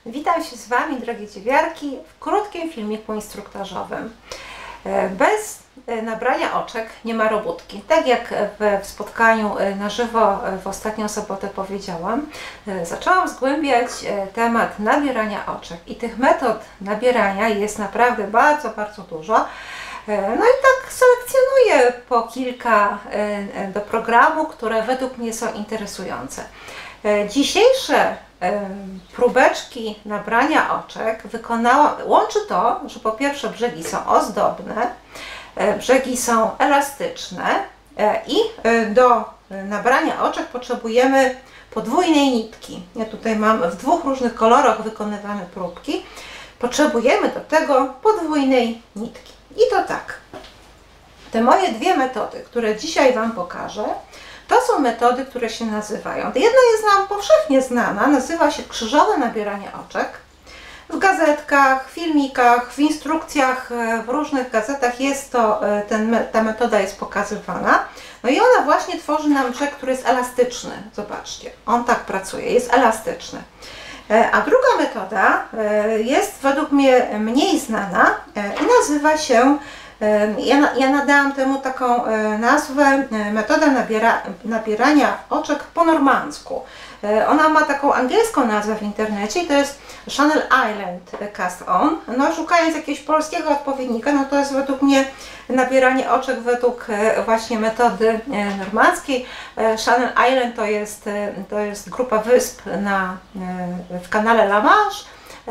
Witam się z Wami, drogie dziewiarki, w krótkim filmiku instruktażowym. Bez nabrania oczek nie ma robótki. Tak jak w spotkaniu na żywo w ostatnią sobotę powiedziałam, zaczęłam zgłębiać temat nabierania oczek i tych metod nabierania jest naprawdę bardzo dużo. No i tak selekcjonuję po kilka do programu, które według mnie są interesujące. Dzisiejsze próbeczki nabrania oczek łączy to, że po pierwsze brzegi są ozdobne, brzegi są elastyczne i do nabrania oczek potrzebujemy podwójnej nitki. Ja tutaj mam w dwóch różnych kolorach wykonywane próbki. Potrzebujemy do tego podwójnej nitki. I to tak. Te moje dwie metody, które dzisiaj Wam pokażę, to są metody, które się nazywają. Jedna jest nam powszechnie znana, nazywa się krzyżowe nabieranie oczek. W gazetkach, filmikach, w instrukcjach, w różnych gazetach jest to, ta metoda jest pokazywana. No i ona właśnie tworzy nam brzeg, który jest elastyczny. Zobaczcie, on tak pracuje, jest elastyczny. A druga metoda jest według mnie mniej znana i nazywa się, ja nadałam temu taką nazwę, metoda nabierania oczek po normandzku. Ona ma taką angielską nazwę w internecie i to jest Channel Island Cast On. No, szukając jakiegoś polskiego odpowiednika, no to jest według mnie nabieranie oczek według właśnie metody normandzkiej. Channel Island to jest grupa wysp w kanale La Manche,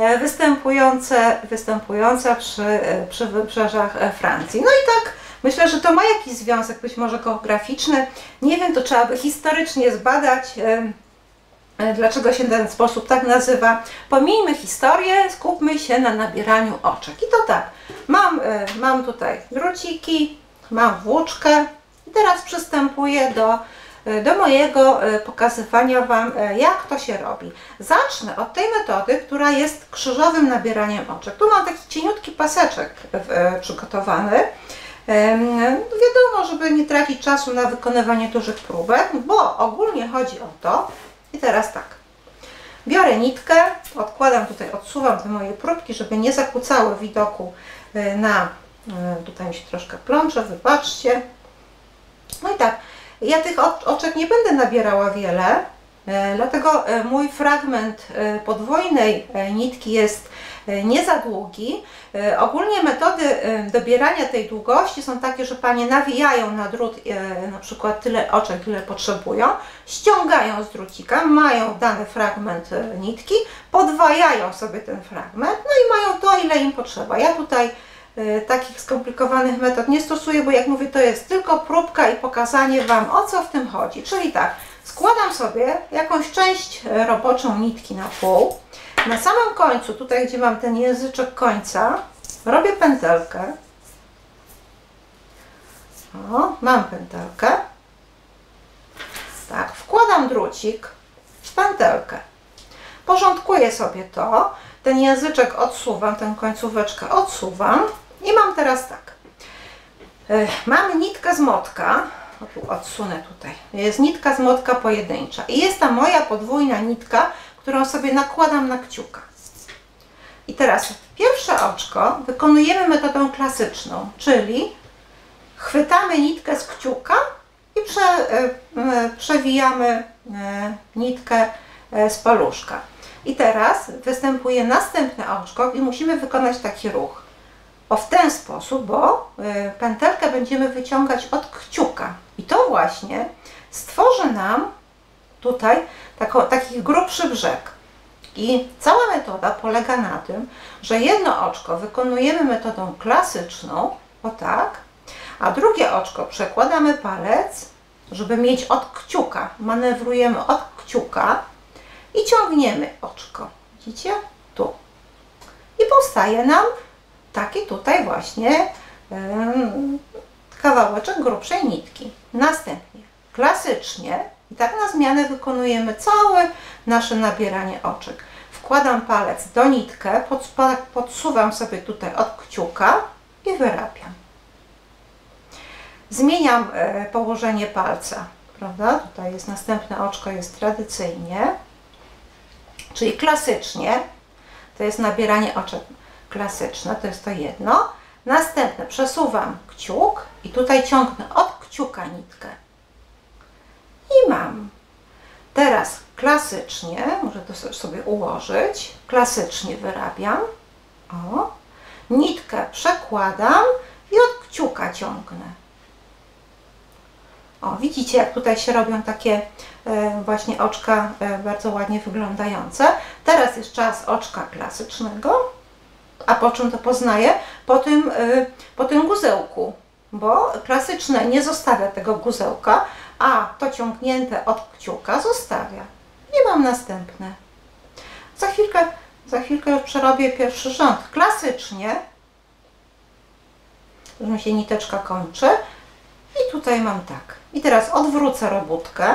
występująca przy wybrzeżach Francji. No i tak myślę, że to ma jakiś związek, być może geograficzny. Nie wiem, to trzeba by historycznie zbadać, dlaczego się ten sposób tak nazywa. Pomijmy historię, skupmy się na nabieraniu oczek. I to tak, mam tutaj druciki, mam włóczkę i teraz przystępuję do mojego pokazywania Wam, jak to się robi. Zacznę od tej metody, która jest krzyżowym nabieraniem oczek. Tu mam taki cieniutki paseczek przygotowany. Wiadomo, żeby nie tracić czasu na wykonywanie dużych próbek, bo ogólnie chodzi o to. I teraz tak, biorę nitkę, odsuwam te moje próbki, żeby nie zakłócały widoku tutaj mi się troszkę plącze, wybaczcie. No i tak, ja tych oczek nie będę nabierała wiele, dlatego mój fragment podwójnej nitki jest nie za długi. Ogólnie metody dobierania tej długości są takie, że panie nawijają na drut na przykład tyle oczek, ile potrzebują, ściągają z drucika, mają dany fragment nitki, podwajają sobie ten fragment, no i mają to, ile im potrzeba. Ja tutaj takich skomplikowanych metod nie stosuję, bo jak mówię, to jest tylko próbka i pokazanie Wam, o co w tym chodzi. Czyli tak, składam sobie jakąś część roboczą nitki na pół. Na samym końcu, tutaj gdzie mam ten języczek końca, robię pętelkę. O, mam pętelkę. Tak, wkładam drucik w pętelkę. Porządkuję sobie to. Ten języczek odsuwam, tę końcóweczkę odsuwam i mam teraz tak. Mam nitkę z motka. O, tu odsunę tutaj. Jest nitka z motka pojedyncza i jest ta moja podwójna nitka, którą sobie nakładam na kciuka. I teraz pierwsze oczko wykonujemy metodą klasyczną, czyli chwytamy nitkę z kciuka i przewijamy nitkę z paluszka. I teraz występuje następne oczko i musimy wykonać taki ruch. W ten sposób, bo pętelkę będziemy wyciągać od kciuka. I to właśnie stworzy nam tutaj taki grubszy brzeg. I cała metoda polega na tym, że jedno oczko wykonujemy metodą klasyczną, o tak, a drugie oczko przekładamy palec, żeby mieć od kciuka. Manewrujemy od kciuka i ciągniemy oczko. Widzicie? Tu. I powstaje nam taki tutaj właśnie kawałeczek grubszej nitki. Następnie klasycznie i tak na zmianę wykonujemy całe nasze nabieranie oczek. Wkładam palec do nitkę, podsuwam sobie tutaj od kciuka i wyrabiam. Zmieniam położenie palca, prawda? Tutaj jest następne oczko, jest tradycyjnie, czyli klasycznie. To jest nabieranie oczek klasyczne, to jest to jedno. Następne, przesuwam kciuk i tutaj ciągnę od kciuka nitkę. I mam. Teraz klasycznie, muszę to sobie ułożyć, klasycznie wyrabiam. O, nitkę przekładam i od kciuka ciągnę. O, widzicie, jak tutaj się robią takie właśnie oczka bardzo ładnie wyglądające. Teraz jest czas oczka klasycznego. A po czym to poznaję? Po tym guzełku, bo klasyczne nie zostawia tego guzełka, a to ciągnięte od kciuka zostawia. I mam następne. Za chwilkę już przerobię pierwszy rząd. Klasycznie, już mi się niteczka kończy i tutaj mam tak. I teraz odwrócę robótkę.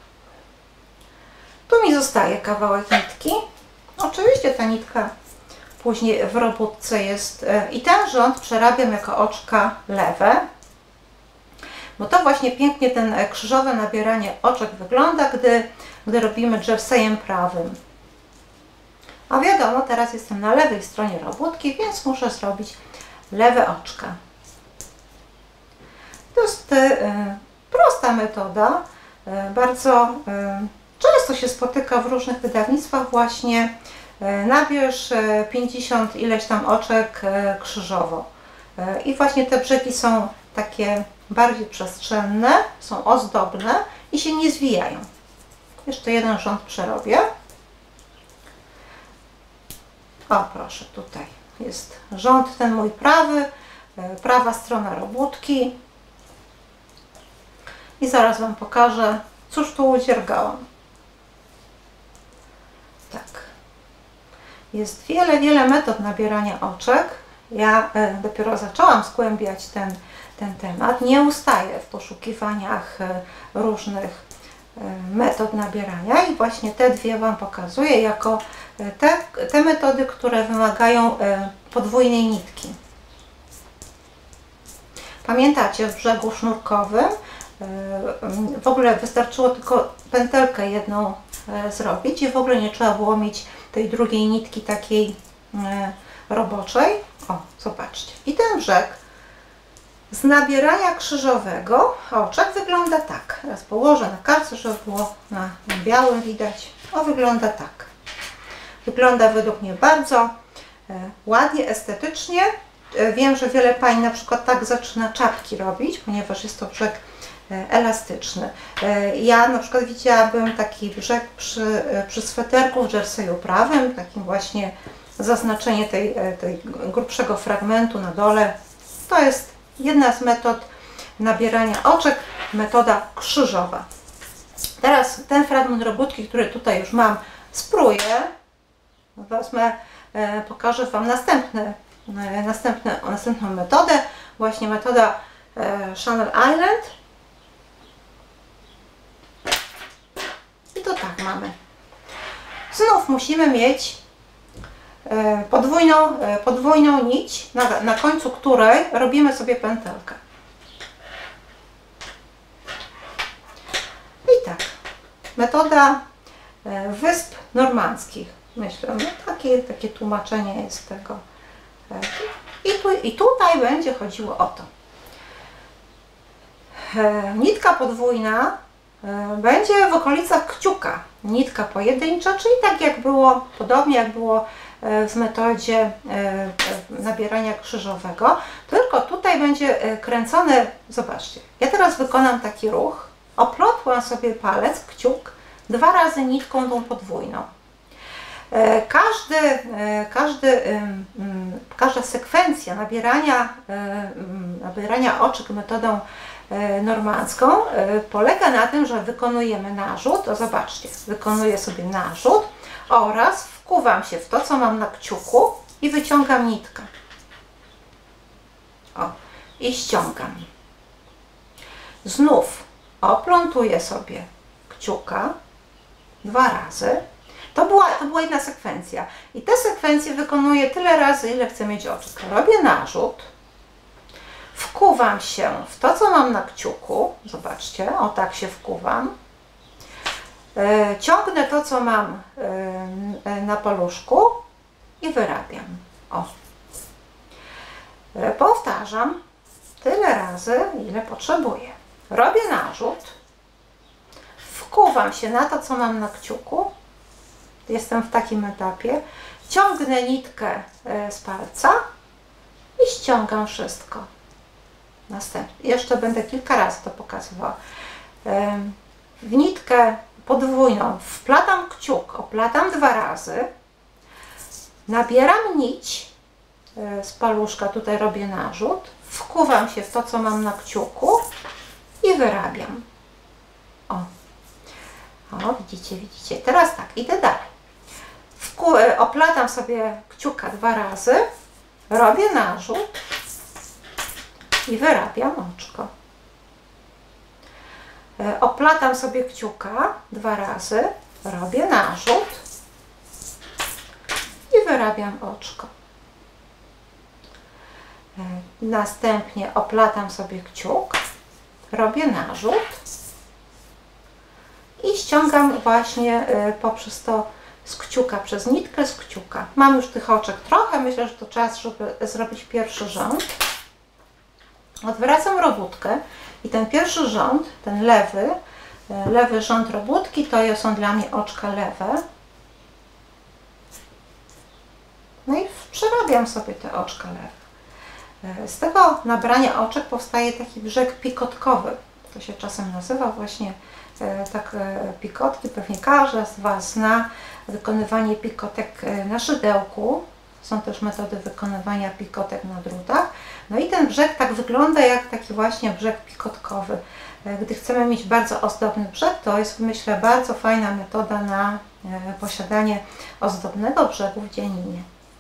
Tu mi zostaje kawałek nitki. Oczywiście ta nitka później w robótce jest i ten rząd przerabiam jako oczka lewe, bo to właśnie pięknie ten krzyżowe nabieranie oczek wygląda, gdy robimy jersejem prawym. A wiadomo, teraz jestem na lewej stronie robótki, więc muszę zrobić lewe oczka. To jest prosta metoda, bardzo często się spotyka w różnych wydawnictwach właśnie. Nabierz 50 ileś tam oczek krzyżowo. I właśnie te brzegi są takie bardziej przestrzenne, są ozdobne i się nie zwijają. Jeszcze jeden rząd przerobię. O, proszę, tutaj jest rząd ten mój prawy, prawa strona robótki. I zaraz Wam pokażę, cóż tu udziergałam. Tak. Jest wiele metod nabierania oczek. Ja dopiero zaczęłam zgłębiać ten temat. Nie ustaję w poszukiwaniach różnych metod nabierania i właśnie te dwie Wam pokazuję jako te metody, które wymagają podwójnej nitki. Pamiętacie, w brzegu sznurkowym w ogóle wystarczyło tylko pętelkę jedną zrobić i w ogóle nie trzeba było mieć tej drugiej nitki takiej roboczej. O, zobaczcie. I ten brzeg z nabierania krzyżowego oczek wygląda tak. Teraz położę na kartce, żeby było na białym widać. O, wygląda tak. Wygląda według mnie bardzo ładnie, estetycznie. Wiem, że wiele pań na przykład tak zaczyna czapki robić, ponieważ jest to brzeg elastyczny. Ja na przykład widziałabym taki brzeg przy sweterku w jerseyu prawym, takim właśnie zaznaczenie tej grubszego fragmentu na dole. To jest jedna z metod nabierania oczek, metoda krzyżowa. Teraz ten fragment robótki, który tutaj już mam, spróję. Wezmę, pokażę Wam następną metodę, właśnie metoda Channel Island. I to tak mamy. Znów musimy mieć podwójną nić, na końcu której robimy sobie pętelkę. I tak. Metoda Wysp Normandzkich. Myślę, no takie tłumaczenie jest tego. I tutaj będzie chodziło o to. Nitka podwójna będzie w okolicach kciuka. Nitka pojedyncza, czyli tak jak było, podobnie jak było w metodzie nabierania krzyżowego, tylko tutaj będzie kręcony, zobaczcie, ja teraz wykonam taki ruch, oplotłam sobie palec, kciuk, 2 razy nitką tą podwójną. Każda sekwencja nabierania oczek metodą normandzką polega na tym, że wykonujemy narzut, o zobaczcie, wykonuję sobie narzut oraz wkuwam się w to, co mam na kciuku i wyciągam nitkę. O, i ściągam. Znów oplątuję sobie kciuka 2 razy. To była jedna sekwencja. I tę sekwencję wykonuję tyle razy, ile chcę mieć oczek. Robię narzut, wkuwam się w to, co mam na kciuku. Zobaczcie, o tak się wkuwam. Ciągnę to, co mam na paluszku i wyrabiam. O. Powtarzam tyle razy, ile potrzebuję. Robię narzut, wkuwam się na to, co mam na kciuku. Jestem w takim etapie. Ciągnę nitkę z palca i ściągam wszystko. Następnie. Jeszcze będę kilka razy to pokazywała. W nitkę podwójną wplatam kciuk, oplatam 2 razy. Nabieram nić z paluszka, tutaj robię narzut. Wkuwam się w to, co mam na kciuku i wyrabiam. O, widzicie, widzicie. Teraz tak, idę dalej. Oplatam sobie kciuka 2 razy, robię narzut i wyrabiam oczko. Oplatam sobie kciuka 2 razy, robię narzut i wyrabiam oczko. Następnie oplatam sobie kciuk, robię narzut i ściągam właśnie poprzez to z kciuka, przez nitkę z kciuka. Mam już tych oczek trochę, myślę, że to czas, żeby zrobić pierwszy rząd. Odwracam robótkę i ten pierwszy rząd, ten lewy rząd robótki, to są dla mnie oczka lewe. No i przerabiam sobie te oczka lewe. Z tego nabrania oczek powstaje taki brzeg pikotkowy. To się czasem nazywa właśnie tak pikotki. Pewnie każdy z Was zna wykonywanie pikotek na szydełku. Są też metody wykonywania pikotek na drutach. No i ten brzeg tak wygląda jak taki właśnie brzeg pikotkowy. Gdy chcemy mieć bardzo ozdobny brzeg, to jest, myślę, bardzo fajna metoda na posiadanie ozdobnego brzegu w dzianinie.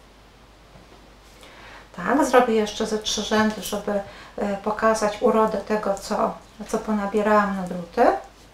Tak, zrobię jeszcze ze 3 rzędy, żeby pokazać urodę tego, co ponabierałam na druty.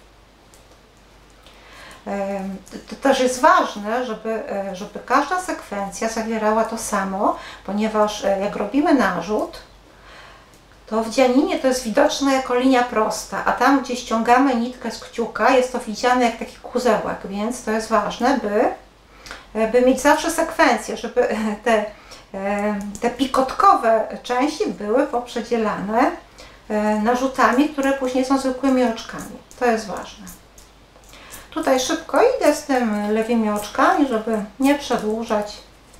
To też jest ważne, żeby każda sekwencja zawierała to samo, ponieważ jak robimy narzut, to w dzianinie to jest widoczne jako linia prosta, a tam, gdzie ściągamy nitkę z kciuka, jest to widziane jak taki kuzełek, więc to jest ważne, by mieć zawsze sekwencję, żeby te pikotkowe części były poprzedzielane narzutami, które później są zwykłymi oczkami. To jest ważne. Tutaj szybko idę z tym lewymi oczkami, żeby nie przedłużać,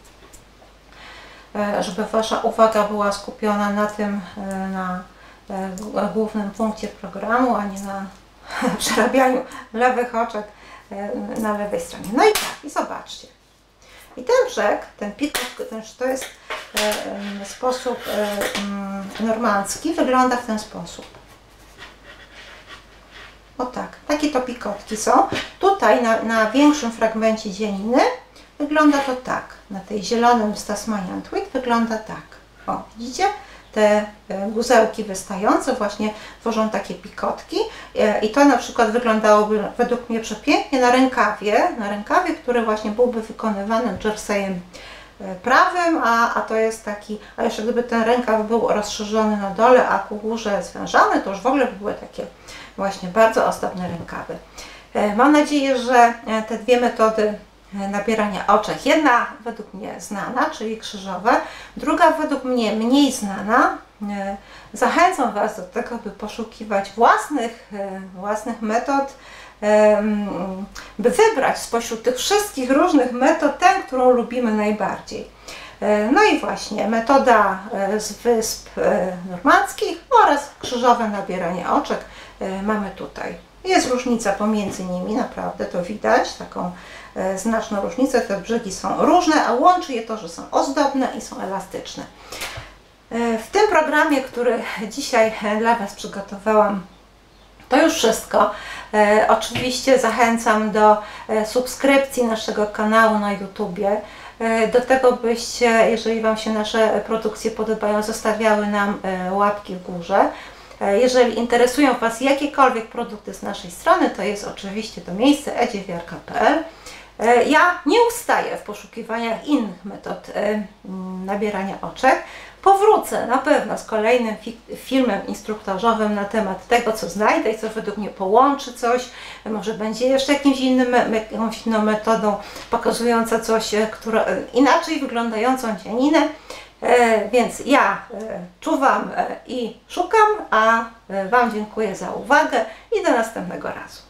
żeby Wasza uwaga była skupiona na tym, na głównym punkcie programu, a nie na przerabianiu lewych oczek na lewej stronie. No i tak, i zobaczcie. I ten brzeg, ten pikot, to jest sposób normandzki, wygląda w ten sposób. O tak, takie to pikotki są. Tutaj na większym fragmencie dzianiny wygląda to tak. Na tej zielonym z Tasmanian Twig wygląda tak. O, widzicie? Te guzełki wystające właśnie tworzą takie pikotki i to na przykład wyglądałoby według mnie przepięknie na rękawie, który właśnie byłby wykonywany jerseyem prawym, a to jest taki, a jeszcze gdyby ten rękaw był rozszerzony na dole, a ku górze zwężany, to już w ogóle by były takie właśnie bardzo ozdobne rękawy. Mam nadzieję, że te 2 metody nabierania oczek, jedna według mnie znana, czyli krzyżowe, druga według mnie mniej znana. Zachęcam Was do tego, by poszukiwać własnych metod, by wybrać spośród tych wszystkich różnych metod tę, którą lubimy najbardziej. No i właśnie metoda z wysp normandzkich oraz krzyżowe nabieranie oczek mamy tutaj. Jest różnica pomiędzy nimi, naprawdę to widać, taką znaczną różnicę. Te brzegi są różne, a łączy je to, że są ozdobne i są elastyczne. W tym programie, który dzisiaj dla Was przygotowałam, to już wszystko. Oczywiście zachęcam do subskrypcji naszego kanału na YouTubie, do tego byście, jeżeli Wam się nasze produkcje podobają, zostawiały nam łapki w górze. Jeżeli interesują Was jakiekolwiek produkty z naszej strony, to jest oczywiście to miejsce edziewiarka.pl. Ja nie ustaję w poszukiwaniach innych metod nabierania oczek. Powrócę na pewno z kolejnym filmem instruktażowym na temat tego, co znajdę i co według mnie połączy coś. Może będzie jeszcze jakąś inną metodą pokazująca coś, inaczej wyglądającą cianinę. Więc ja czuwam i szukam, a Wam dziękuję za uwagę i do następnego razu.